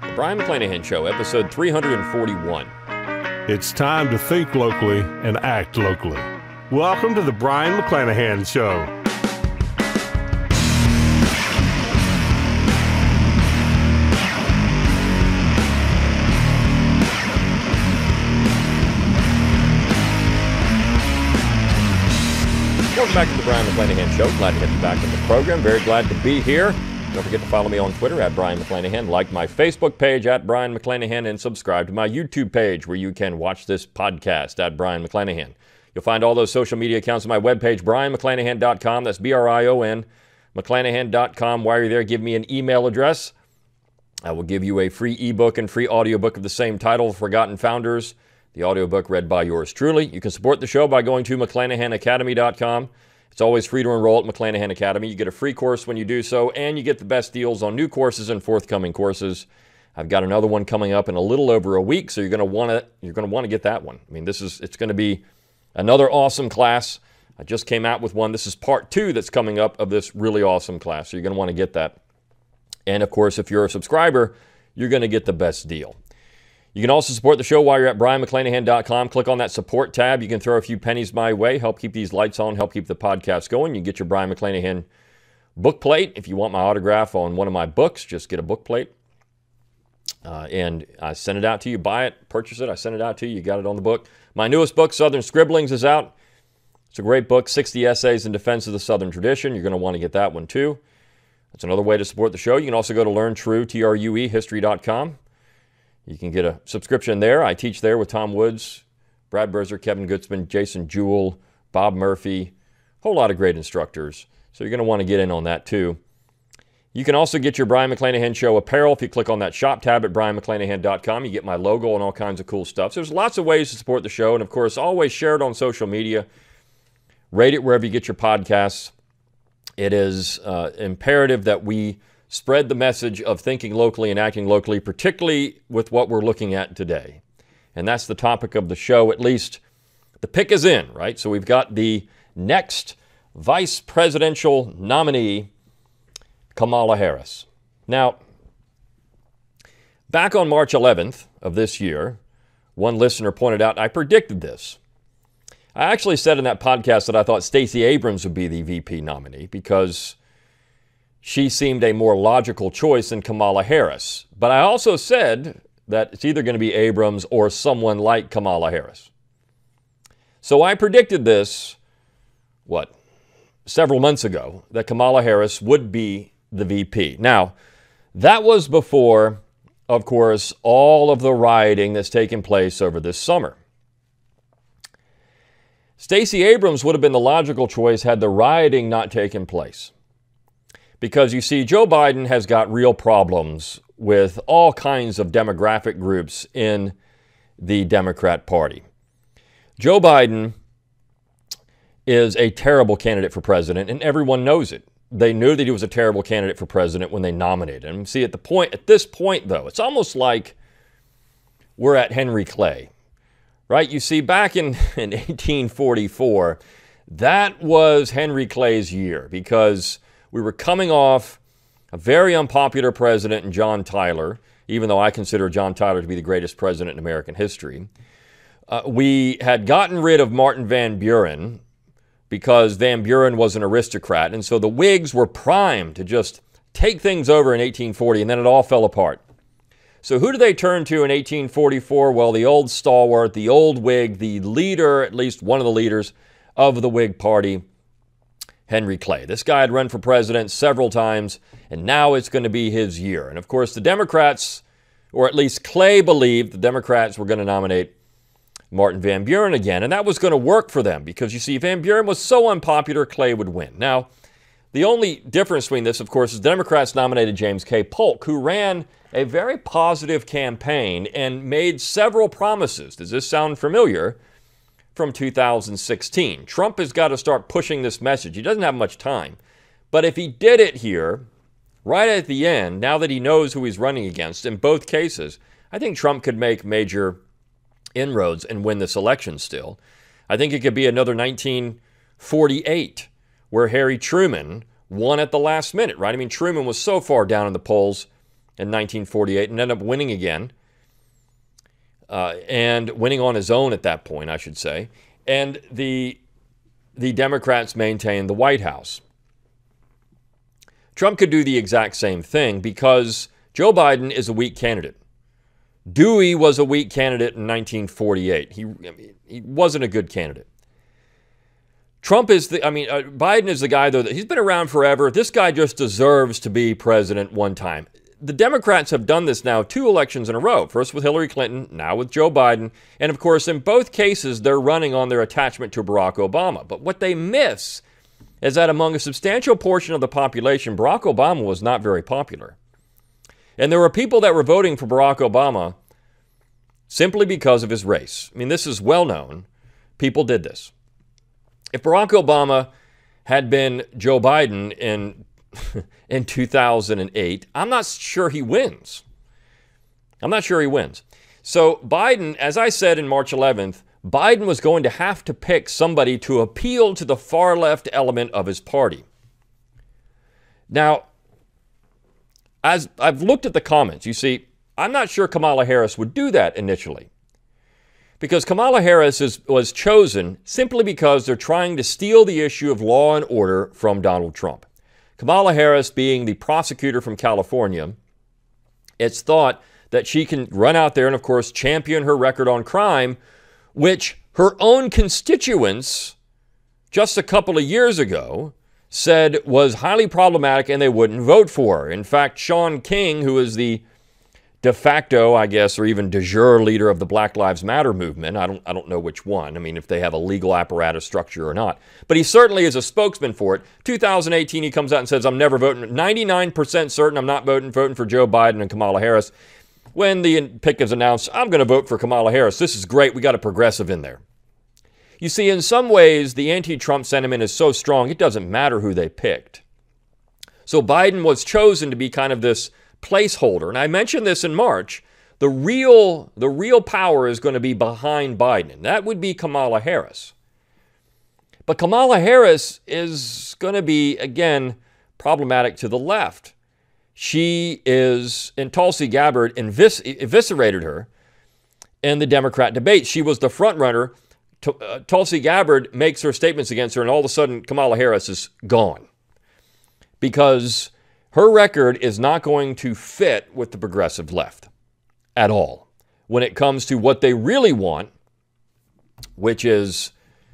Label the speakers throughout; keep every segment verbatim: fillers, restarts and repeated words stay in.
Speaker 1: The Brion McClanahan Show, episode three hundred forty-one.
Speaker 2: It's time to think locally and act locally. Welcome to the Brion McClanahan Show.
Speaker 1: Welcome back to the Brion McClanahan Show. Glad to have you back in the program. Very glad to be here. Don't forget to follow me on Twitter at Brion McClanahan, like my Facebook page at Brion McClanahan, and subscribe to my YouTube page where you can watch this podcast at Brion McClanahan. You'll find all those social media accounts on my webpage, brion mcclanahan dot com. That's B R I O N, mcclanahan dot com. While you're there, give me an email address. I will give you a free ebook and free audiobook of the same title, Forgotten Founders, the audiobook read by yours truly. You can support the show by going to mcclanahan academy dot com. It's always free to enroll at McClanahan Academy. You get a free course when you do so, and you get the best deals on new courses and forthcoming courses. I've got another one coming up in a little over a week, so you're going to want to you're going to want to get that one. I mean, this is it's going to be another awesome class. I just came out with one. This is part two that's coming up of this really awesome class, so you're going to want to get that. And of course, if you're a subscriber, you're going to get the best deal. You can also support the show while you're at brion mcclanahan dot com. Click on that support tab. You can throw a few pennies my way, help keep these lights on, help keep the podcast going. You can get your Brion McClanahan book plate. If you want my autograph on one of my books, just get a book plate. Uh, and I send it out to you. Buy it, purchase it. I send it out to you. You got it on the book. My newest book, Southern Scribblings, is out. It's a great book, sixty essays in defense of the Southern tradition. You're going to want to get that one too. That's another way to support the show. You can also go to learn true, T R U E, history dot com. You can get a subscription there. I teach there with Tom Woods, Brad Berzer, Kevin Gutzman, Jason Jewell, Bob Murphy, a whole lot of great instructors. So you're going to want to get in on that too. You can also get your Brion McClanahan Show apparel. If you click on that shop tab at brion mcclanahan dot com, you get my logo and all kinds of cool stuff. So there's lots of ways to support the show. And of course, always share it on social media. Rate it wherever you get your podcasts. It is uh, imperative that we spread the message of thinking locally and acting locally, particularly with what we're looking at today. And that's the topic of the show, at least the pick is in, right? So we've got the next vice presidential nominee, Kamala Harris. Now, back on March eleventh of this year, one listener pointed out, I predicted this. I actually said in that podcast that I thought Stacey Abrams would be the V P nominee because she seemed a more logical choice than Kamala Harris. But I also said that it's either going to be Abrams or someone like Kamala Harris. So I predicted this, what, several months ago, that Kamala Harris would be the V P. Now, that was before, of course, all of the rioting that's taken place over this summer. Stacey Abrams would have been the logical choice had the rioting not taken place. Because you see, Joe Biden has got real problems with all kinds of demographic groups in the Democrat Party. Joe Biden is a terrible candidate for president, and everyone knows it. They knew that he was a terrible candidate for president when they nominated him. See, at the point, at this point, though, it's almost like we're at Henry Clay, right? You see, back in, in eighteen forty-four, that was Henry Clay's year because we were coming off a very unpopular president in John Tyler, even though I consider John Tyler to be the greatest president in American history. Uh, we had gotten rid of Martin Van Buren because Van Buren was an aristocrat, and so the Whigs were primed to just take things over in eighteen forty, and then it all fell apart. So who do they turn to in eighteen forty-four? Well, the old stalwart, the old Whig, the leader, at least one of the leaders of the Whig Party, Henry Clay. This guy had run for president several times, and now it's going to be his year. And of course, the Democrats, or at least Clay believed the Democrats were going to nominate Martin Van Buren again, and that was going to work for them because, you see, Van Buren was so unpopular, Clay would win. Now, the only difference between this, of course, is the Democrats nominated James K. Polk, who ran a very positive campaign and made several promises. Does this sound familiar? From two thousand sixteen. Trump has got to start pushing this message. He doesn't have much time. But if he did it here, right at the end, now that he knows who he's running against, in both cases, I think Trump could make major inroads and win this election still. I think it could be another nineteen forty-eight, where Harry Truman won at the last minute, right? I mean, Truman was so far down in the polls in nineteen forty-eight and ended up winning again. Uh, and winning on his own at that point, I should say. And the, the Democrats maintained the White House. Trump could do the exact same thing because Joe Biden is a weak candidate. Dewey was a weak candidate in nineteen forty-eight. He, I mean, he wasn't a good candidate. Trump is the, I mean, uh, Biden is the guy, though, that he's been around forever. This guy just deserves to be president one time. The Democrats have done this now two elections in a row. First with Hillary Clinton, now with Joe Biden. And of course, in both cases, they're running on their attachment to Barack Obama. But what they miss is that among a substantial portion of the population, Barack Obama was not very popular. And there were people that were voting for Barack Obama simply because of his race. I mean, this is well known. People did this. If Barack Obama had been Joe Biden in, in two thousand eight, I'm not sure he wins. I'm not sure he wins. So Biden, as I said in March eleventh, Biden was going to have to pick somebody to appeal to the far left element of his party. Now, as I've looked at the comments, you see, I'm not sure Kamala Harris would do that initially. Because Kamala Harris is, was chosen simply because they're trying to steal the issue of law and order from Donald Trump. Kamala Harris being the prosecutor from California, it's thought that she can run out there and, of course, champion her record on crime, which her own constituents just a couple of years ago said was highly problematic and they wouldn't vote for her. In fact, Sean King, who is the de facto, I guess, or even de jure leader of the Black Lives Matter movement. I don't, I don't know which one. I mean, if they have a legal apparatus structure or not. But he certainly is a spokesman for it. two thousand eighteen, he comes out and says, I'm never voting. ninety-nine percent certain I'm not voting, voting for Joe Biden and Kamala Harris. When the pick is announced, I'm going to vote for Kamala Harris. This is great. We got a progressive in there. You see, in some ways, the anti-Trump sentiment is so strong, it doesn't matter who they picked. So Biden was chosen to be kind of this placeholder. And I mentioned this in March. The real, the real power is going to be behind Biden. And that would be Kamala Harris. But Kamala Harris is going to be, again, problematic to the left. She is, and Tulsi Gabbard evis eviscerated her in the Democrat debate. She was the front runner. T uh, Tulsi Gabbard makes her statements against her, and all of a sudden Kamala Harris is gone. Because her record is not going to fit with the progressive left at all when it comes to what they really want, which is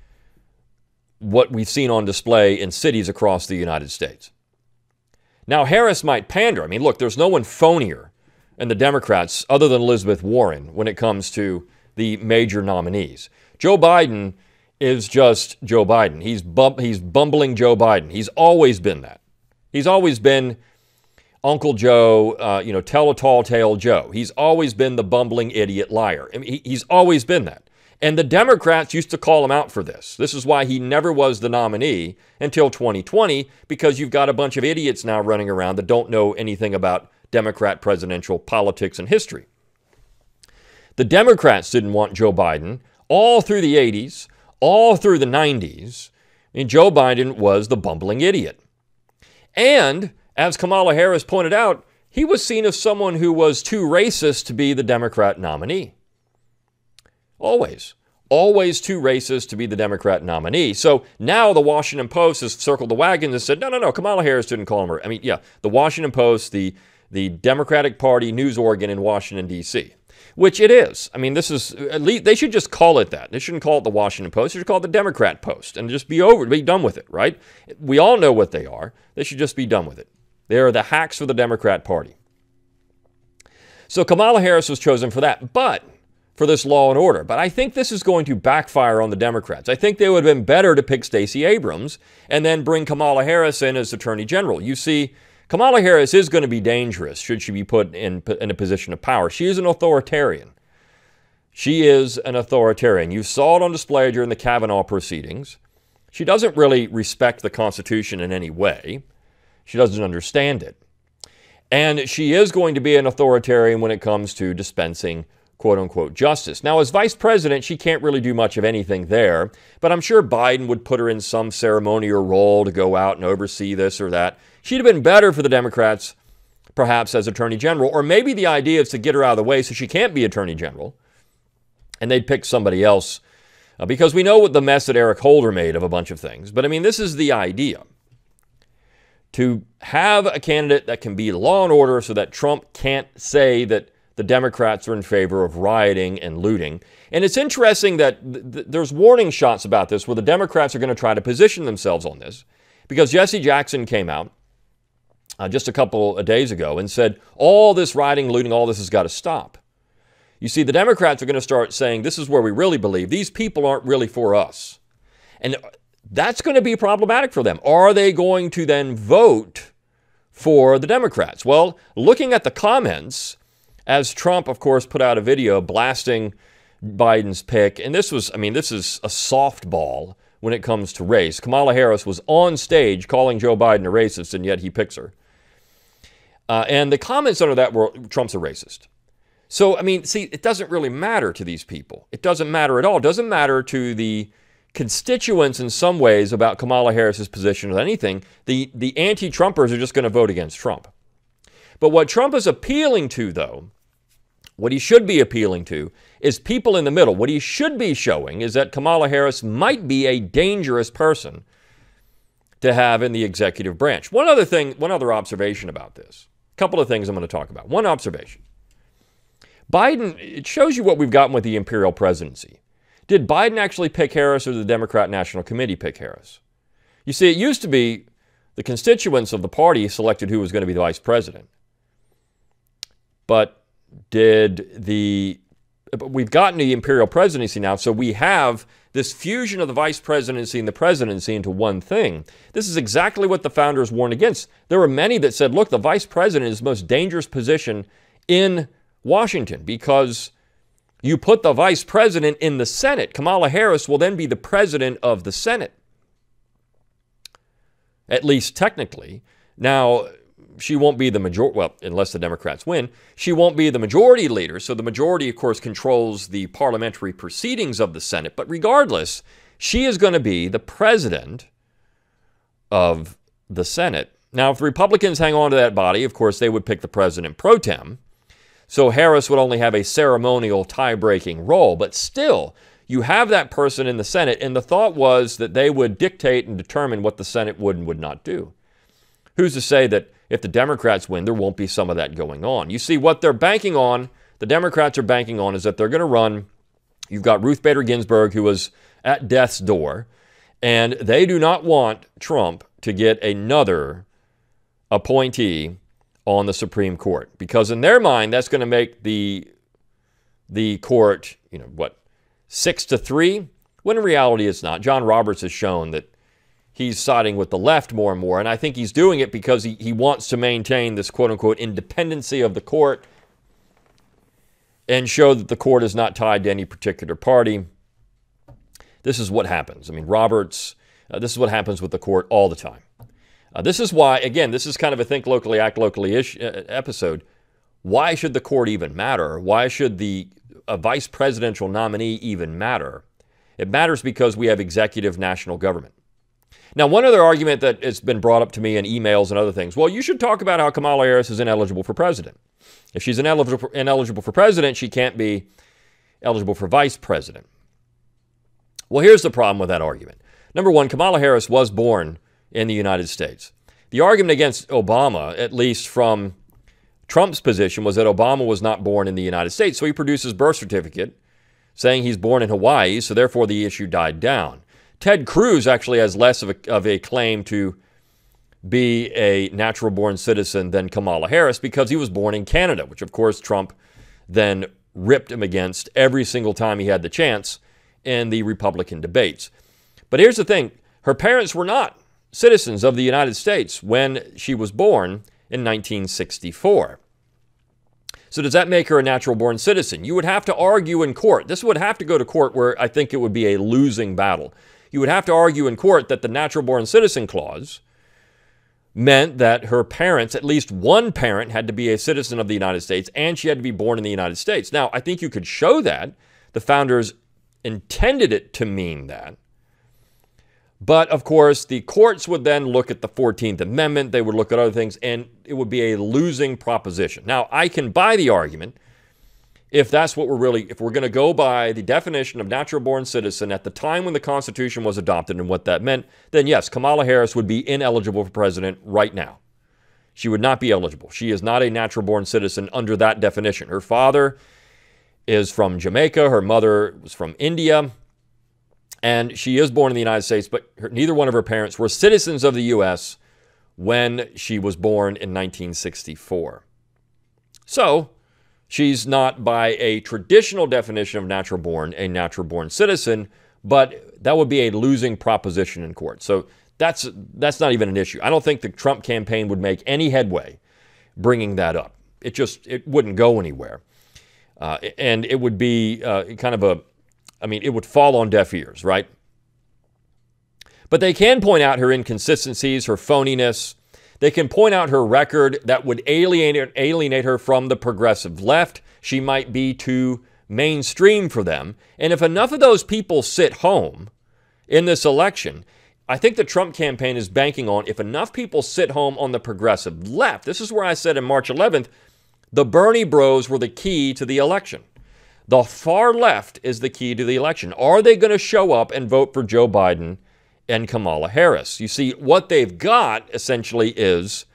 Speaker 1: what we've seen on display in cities across the United States. Now, Harris might pander. I mean, look, there's no one phonier in the Democrats other than Elizabeth Warren when it comes to the major nominees. Joe Biden is just Joe Biden. He's, bum he's bumbling Joe Biden. He's always been that. He's always been Uncle Joe, uh, you know, tell a tall tale Joe. He's always been the bumbling idiot liar. I mean, he, he's always been that. And the Democrats used to call him out for this. This is why he never was the nominee until twenty twenty, because you've got a bunch of idiots now running around that don't know anything about Democrat presidential politics and history. The Democrats didn't want Joe Biden all through the eighties, all through the nineties, and Joe Biden was the bumbling idiot. And as Kamala Harris pointed out, he was seen as someone who was too racist to be the Democrat nominee. Always. Always too racist to be the Democrat nominee. So now the Washington Post has circled the wagons and said, no, no, no, Kamala Harris didn't call him her. I mean, yeah, the Washington Post, the, the Democratic Party news organ in Washington, D C, which it is. I mean, this is, at least they should just call it that. They shouldn't call it the Washington Post. They should call it the Democrat Post and just be over, be done with it, right? We all know what they are. They should just be done with it. They are the hacks for the Democrat Party. So Kamala Harris was chosen for that, but for this law and order. But I think this is going to backfire on the Democrats. I think they would have been better to pick Stacey Abrams and then bring Kamala Harris in as Attorney General. You see, Kamala Harris is going to be dangerous should she be put in, in a position of power. She is an authoritarian. She is an authoritarian. You saw it on display during the Kavanaugh proceedings. She doesn't really respect the Constitution in any way. She doesn't understand it. And she is going to be an authoritarian when it comes to dispensing quote-unquote justice. Now, as vice president, she can't really do much of anything there, but I'm sure Biden would put her in some ceremonial role to go out and oversee this or that. She'd have been better for the Democrats perhaps as Attorney General. Or maybe the idea is to get her out of the way so she can't be Attorney General, and they'd pick somebody else. Uh, because we know what the mess that Eric Holder made of a bunch of things. But I mean, this is the idea. To have a candidate that can be law and order so that Trump can't say that the Democrats are in favor of rioting and looting. And it's interesting that th- th- there's warning shots about this where the Democrats are going to try to position themselves on this. Because Jesse Jackson came out uh, just a couple of days ago and said, all this rioting, looting, all this has got to stop. You see, the Democrats are going to start saying, this is where we really believe. These people aren't really for us. And that's going to be problematic for them. Are they going to then vote for the Democrats? Well, looking at the comments, as Trump, of course, put out a video blasting Biden's pick, and this was, I mean, this is a softball when it comes to race. Kamala Harris was on stage calling Joe Biden a racist, and yet he picks her. Uh, and the comments under that were, Trump's a racist. So, I mean, see, it doesn't really matter to these people. It doesn't matter at all. It doesn't matter to the constituents in some ways about Kamala Harris's position or anything. The, the anti-Trumpers are just going to vote against Trump. But what Trump is appealing to, though, what he should be appealing to, is people in the middle. What he should be showing is that Kamala Harris might be a dangerous person to have in the executive branch. One other thing, one other observation about this. A couple of things I'm going to talk about. One observation. Biden, it shows you what we've gotten with the imperial presidency. Did Biden actually pick Harris or did the Democrat National Committee pick Harris? You see, it used to be the constituents of the party selected who was going to be the vice president. But did the, we've gotten the imperial presidency now, so we have this fusion of the vice presidency and the presidency into one thing. This is exactly what the founders warned against. There were many that said, look, the vice president is the most dangerous position in Washington because you put the vice president in the Senate. Kamala Harris will then be the president of the Senate, at least technically. Now, she won't be the majority, well, unless the Democrats win, she won't be the majority leader. So the majority, of course, controls the parliamentary proceedings of the Senate. But regardless, she is going to be the president of the Senate. Now, if the Republicans hang on to that body, of course, they would pick the president pro tem. So Harris would only have a ceremonial tie-breaking role. But still, you have that person in the Senate, and the thought was that they would dictate and determine what the Senate would and would not do. Who's to say that if the Democrats win, there won't be some of that going on? You see, what they're banking on, the Democrats are banking on, is that they're going to run. You've got Ruth Bader Ginsburg, who was at death's door, and they do not want Trump to get another appointee on the Supreme Court, because in their mind, that's going to make the, the court, you know, what, six to three? When in reality, it's not. John Roberts has shown that he's siding with the left more and more, and I think he's doing it because he, he wants to maintain this quote-unquote independency of the court and show that the court is not tied to any particular party. This is what happens. I mean, Roberts, uh, this is what happens with the court all the time. Uh, this is why, again, this is kind of a think locally, act locally-ish uh, episode. Why should the court even matter? Why should the a vice presidential nominee even matter? It matters because we have executive national government. Now, one other argument that has been brought up to me in emails and other things, well, you should talk about how Kamala Harris is ineligible for president. If she's ineligible for, ineligible for president, she can't be eligible for vice president. Well, here's the problem with that argument. Number one, Kamala Harris was born in the United States. The argument against Obama, at least from Trump's position, was that Obama was not born in the United States, so he produced his birth certificate saying he's born in Hawaii, so therefore the issue died down. Ted Cruz actually has less of a, of a claim to be a natural-born citizen than Kamala Harris because he was born in Canada, which, of course, Trump then ripped him against every single time he had the chance in the Republican debates. But here's the thing. Her parents were not citizens of the United States when she was born in nineteen sixty-four. So does that make her a natural-born citizen? You would have to argue in court. This would have to go to court where I think it would be a losing battle. You would have to argue in court that the natural-born citizen clause meant that her parents, at least one parent, had to be a citizen of the United States and she had to be born in the United States. Now, I think you could show that. The founders intended it to mean that. But, of course, the courts would then look at the fourteenth Amendment. They would look at other things, and it would be a losing proposition. Now, I can buy the argument if that's what we're really, if we're going to go by the definition of natural-born citizen at the time when the Constitution was adopted and what that meant, then yes, Kamala Harris would be ineligible for president right now. She would not be eligible. She is not a natural-born citizen under that definition. Her father is from Jamaica. Her mother was from India. And she is born in the United States, but her, neither one of her parents were citizens of the U S when she was born in nineteen sixty-four. So, she's not, by a traditional definition of natural born, a natural born citizen, but that would be a losing proposition in court. So, that's, that's not even an issue. I don't think the Trump campaign would make any headway bringing that up. It just, it wouldn't go anywhere. Uh, and it would be uh, kind of a, I mean, it would fall on deaf ears, right? But they can point out her inconsistencies, her phoniness. They can point out her record that would alienate, alienate her from the progressive left. She might be too mainstream for them. And if enough of those people sit home in this election, I think the Trump campaign is banking on, if enough people sit home on the progressive left, this is where I said on March eleventh, the Bernie bros were the key to the election. The far left is the key to the election. Are they going to show up and vote for Joe Biden and Kamala Harris? You see, what they've got essentially is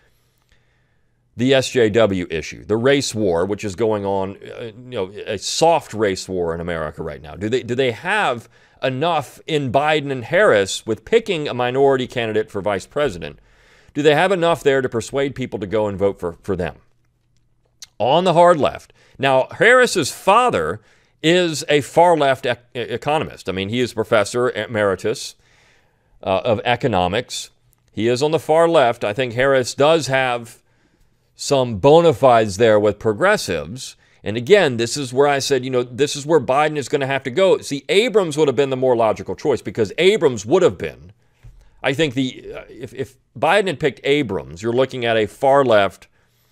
Speaker 1: the S J W issue, the race war, which is going on, uh, you know, a soft race war in America right now. Do they, do they have enough in Biden and Harris with picking a minority candidate for vice president? Do they have enough there to persuade people to go and vote for, for them? On the hard left. Now, Harris's father is a far-left ec economist. I mean, he is professor emeritus uh, of economics. He is on the far left. I think Harris does have some bona fides there with progressives. And again, this is where I said, you know, this is where Biden is going to have to go. See, Abrams would have been the more logical choice because Abrams would have been, I think, the uh, if, if Biden had picked Abrams, you're looking at a far-left,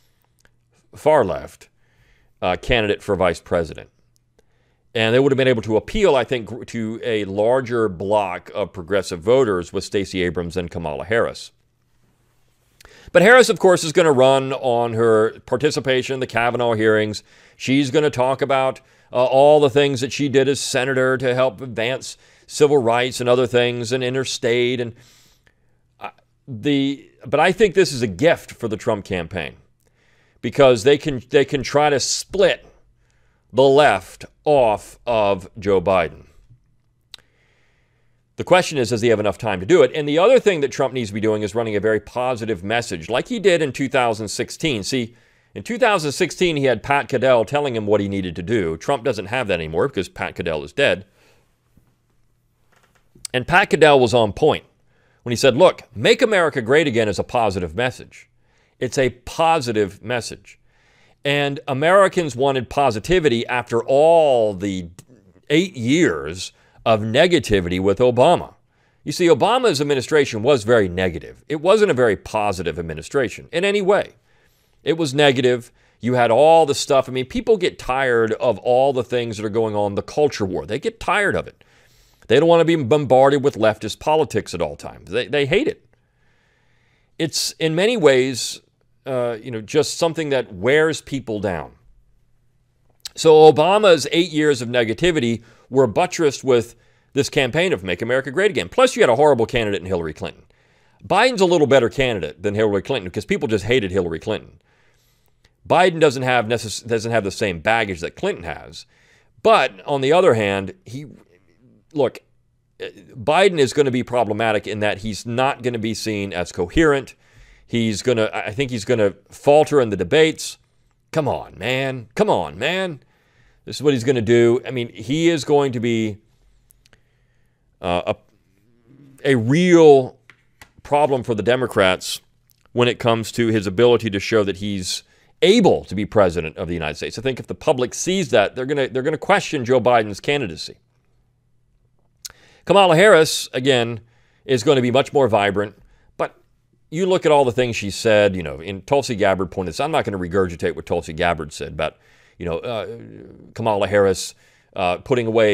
Speaker 1: far-left, Uh, candidate for vice president. And they would have been able to appeal, I think, to a larger block of progressive voters with Stacey Abrams and Kamala Harris. But Harris, of course, is going to run on her participation in the Kavanaugh hearings. She's going to talk about uh, all the things that she did as senator to help advance civil rights and other things and interstate. And uh, the, but I think this is a gift for the Trump campaign, because they can they can try to split the left off of Joe Biden. The question is, does he have enough time to do it? And the other thing that Trump needs to be doing is running a very positive message, like he did in two thousand sixteen. See, in two thousand sixteen, he had Pat Caddell telling him what he needed to do. Trump doesn't have that anymore because Pat Caddell is dead. And Pat Caddell was on point when he said, look, make America great again is a positive message. It's a positive message. And Americans wanted positivity after all the eight years of negativity with Obama. You see, Obama's administration was very negative. It wasn't a very positive administration in any way. It was negative. You had all the stuff. I mean, people get tired of all the things that are going on, the culture war. They get tired of it. They don't want to be bombarded with leftist politics at all times. They, they hate it. It's, in many ways, Uh, you know, just something that wears people down. So Obama's eight years of negativity were buttressed with this campaign of Make America Great Again. Plus, you had a horrible candidate in Hillary Clinton. Biden's a little better candidate than Hillary Clinton because people just hated Hillary Clinton. Biden doesn't have necess- doesn't have the same baggage that Clinton has. But on the other hand, he look, Biden is going to be problematic in that he's not going to be seen as coherent. He's going to, I think he's going to falter in the debates. Come on, man. Come on, man. This is what he's going to do. I mean, he is going to be uh, a, a real problem for the Democrats when it comes to his ability to show that he's able to be president of the United States. I think if the public sees that, they're going to they're going to question Joe Biden's candidacy. Kamala Harris, again, is going to be much more vibrant. You look at all the things she said, you know, in Tulsi Gabbard pointed this. I'm not going to regurgitate what Tulsi Gabbard said about, you know, uh, Kamala Harris uh, putting away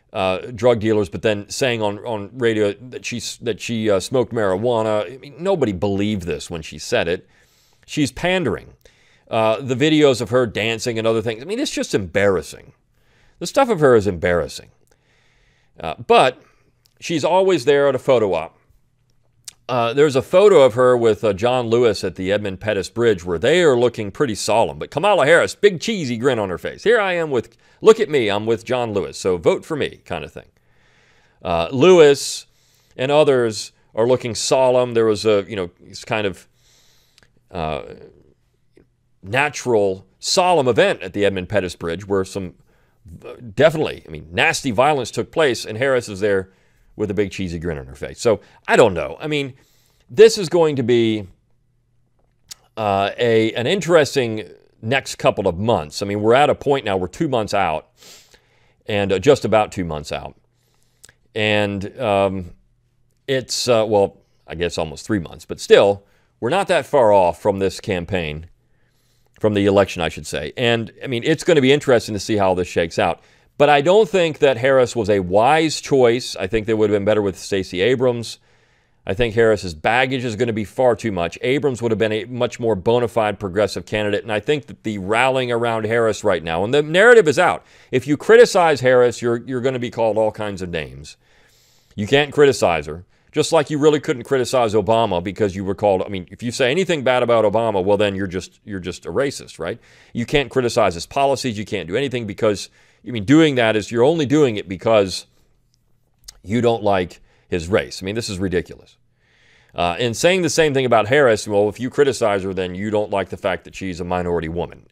Speaker 1: uh, drug dealers, but then saying on, on radio that she, that she uh, smoked marijuana. I mean, nobody believed this when she said it. She's pandering. Uh, the videos of her dancing and other things, I mean, it's just embarrassing. The stuff of her is embarrassing. Uh, but she's always there at a photo op. Uh, there's a photo of her with uh, John Lewis at the Edmund Pettus Bridge where they are looking pretty solemn. But Kamala Harris, big cheesy grin on her face. Here I am with, look at me, I'm with John Lewis, so vote for me, kind of thing. Uh, Lewis and others are looking solemn. There was a, you know, it's kind of uh, natural, solemn event at the Edmund Pettus Bridge where some definitely, I mean, nasty violence took place, and Harris is there with a big cheesy grin on her face. So I don't know. I mean, this is going to be uh, a an interesting next couple of months. I mean, we're at a point now, we're two months out, and uh, just about two months out. And um, it's, uh, well, I guess almost three months, but still, we're not that far off from this campaign, from the election, I should say. And, I mean, it's going to be interesting to see how this shakes out. But I don't think that Harris was a wise choice. I think they would have been better with Stacey Abrams. I think Harris's baggage is going to be far too much. Abrams would have been a much more bona fide progressive candidate. And I think that the rallying around Harris right now, and the narrative is out. If you criticize Harris, you're, you're going to be called all kinds of names. You can't criticize her. Just like you really couldn't criticize Obama because you were called, I mean, if you say anything bad about Obama, well, then you're just, you're just a racist, right? You can't criticize his policies. You can't do anything because, I mean, doing that is, you're only doing it because you don't like his race. I mean, this is ridiculous. Uh, and saying the same thing about Harris, well, if you criticize her, then you don't like the fact that she's a minority woman.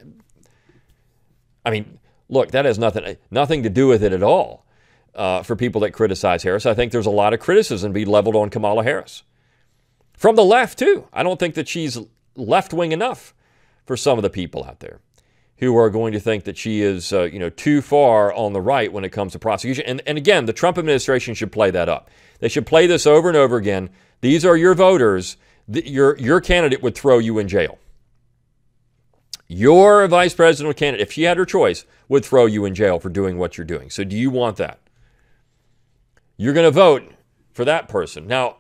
Speaker 1: I mean, look, that has nothing, nothing to do with it at all. Uh, for people that criticize Harris, I think there's a lot of criticism to be leveled on Kamala Harris. From the left, too. I don't think that she's left-wing enough for some of the people out there who are going to think that she is, uh, you know, too far on the right when it comes to prosecution. And, and again, the Trump administration should play that up. They should play this over and over again. These are your voters. The, your, your candidate would throw you in jail. Your vice presidential candidate, if she had her choice, would throw you in jail for doing what you're doing. So do you want that? You're going to vote for that person. Now,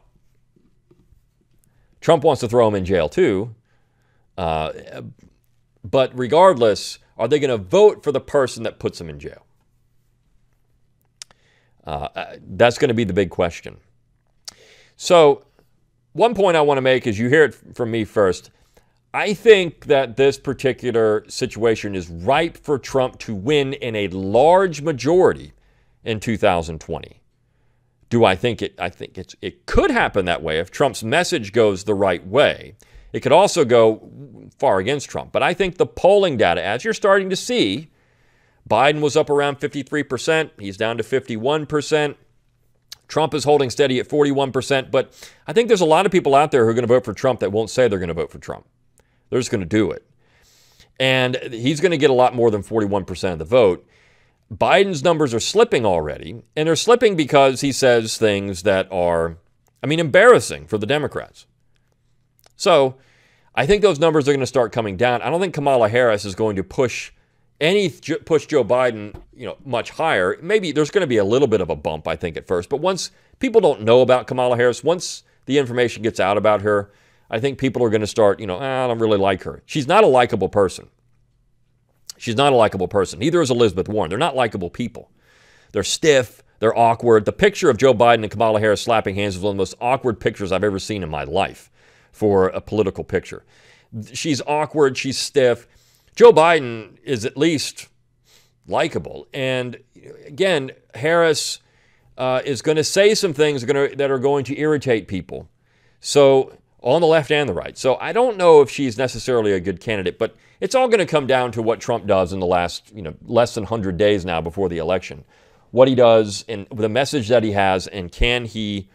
Speaker 1: Trump wants to throw him in jail too. Uh, but regardless, are they going to vote for the person that puts him in jail? Uh, that's going to be the big question. So one point I want to make is, you hear it from me first. I think that this particular situation is ripe for Trump to win in a large majority in two thousand twenty. Do I think it? I think it's, it could happen that way if Trump's message goes the right way. It could also go far against Trump. But I think the polling data, as you're starting to see, Biden was up around fifty-three percent. He's down to fifty-one percent. Trump is holding steady at forty-one percent. But I think there's a lot of people out there who are going to vote for Trump that won't say they're going to vote for Trump. They're just going to do it. And he's going to get a lot more than forty-one percent of the vote. Biden's numbers are slipping already, and they're slipping because he says things that are, I mean, embarrassing for the Democrats. So I think those numbers are going to start coming down. I don't think Kamala Harris is going to push any push Joe Biden, you know, much higher. Maybe there's going to be a little bit of a bump, I think, at first. But once people don't know about Kamala Harris, once the information gets out about her, I think people are going to start, you know, ah, I don't really like her. She's not a likable person. She's not a likable person. Neither is Elizabeth Warren. They're not likable people. They're stiff. They're awkward. The picture of Joe Biden and Kamala Harris slapping hands is one of the most awkward pictures I've ever seen in my life for a political picture. She's awkward. She's stiff. Joe Biden is at least likable. And again, Harris uh, is going to say some things that are, going to, that are going to irritate people. So on the left and the right. So I don't know if she's necessarily a good candidate, but it's all going to come down to what Trump does in the last, you know, less than one hundred days now before the election. What he does and the message that he has, and can he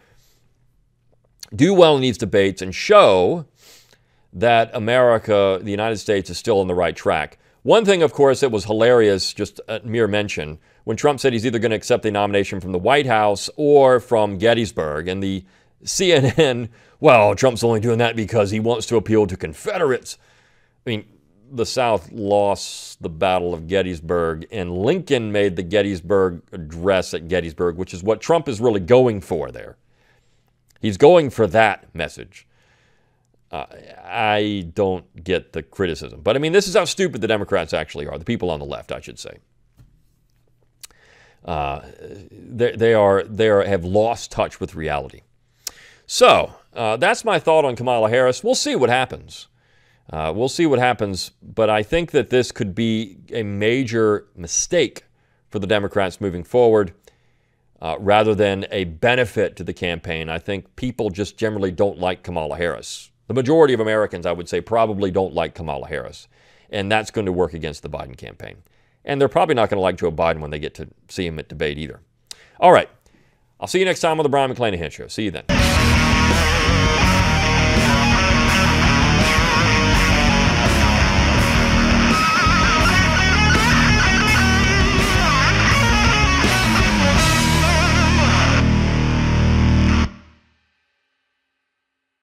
Speaker 1: do well in these debates and show that America, the United States, is still on the right track. One thing, of course, that was hilarious, just a mere mention, when Trump said he's either going to accept the nomination from the White House or from Gettysburg, and the C N N, well, Trump's only doing that because he wants to appeal to Confederates. I mean, the South lost the Battle of Gettysburg, and Lincoln made the Gettysburg Address at Gettysburg, which is what Trump is really going for there. He's going for that message. Uh, I don't get the criticism. But, I mean, this is how stupid the Democrats actually are, the people on the left, I should say. Uh, they, they, are, they are, have lost touch with reality. So, uh, that's my thought on Kamala Harris. We'll see what happens. Uh, we'll see what happens, but I think that this could be a major mistake for the Democrats moving forward uh, rather than a benefit to the campaign. I think people just generally don't like Kamala Harris. The majority of Americans, I would say, probably don't like Kamala Harris, and that's going to work against the Biden campaign. And they're probably not going to like Joe Biden when they get to see him at debate either. All right. I'll see you next time on the Brion McClanahan Show. See you then.